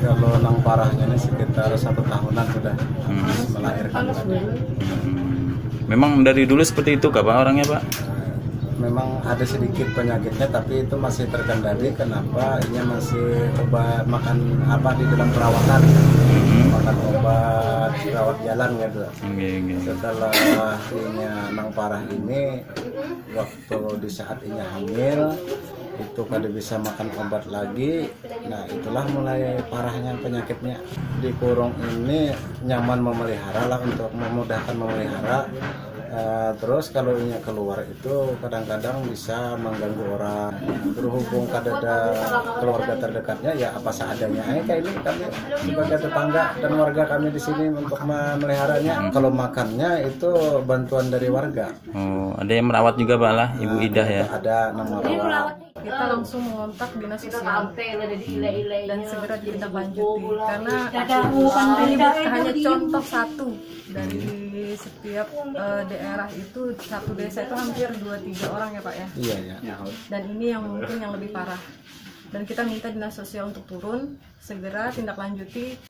Kalau nang parahnya ini sekitar 1 tahunan sudah melahirkan tadi. Memang dari dulu seperti itu kah Pak orangnya Pak? Memang ada sedikit penyakitnya tapi itu masih terkendali. Kenapa? Ini masih obat makan apa di dalam perawatan, makan obat rawat jalan gitu. Setelah ini nang parah ini, waktu di saat ini hamil itu kada bisa makan obat lagi. Nah itulah mulai parahnya penyakitnya. Di kurung ini nyaman memelihara lah, untuk memudahkan memelihara. Terus kalau ini keluar itu kadang-kadang bisa mengganggu orang. Berhubung kada ada keluarga terdekatnya, ya apa seadanya. Kayak ini kami sebagai tetangga dan warga kami di sini untuk memeliharanya. Kalau makannya itu bantuan dari warga. Oh, ada yang merawat juga Pak lah, Ibu Idah ya? Ada nama merawat. Kita langsung mengontak dinas sosial dan segera ditindaklanjuti karena ini hanya contoh satu dari setiap daerah itu. Satu desa itu hampir 2-3 orang ya Pak ya. Iya ya. Dan ini yang mungkin yang lebih parah, dan kita minta dinas sosial untuk turun segera tindak lanjuti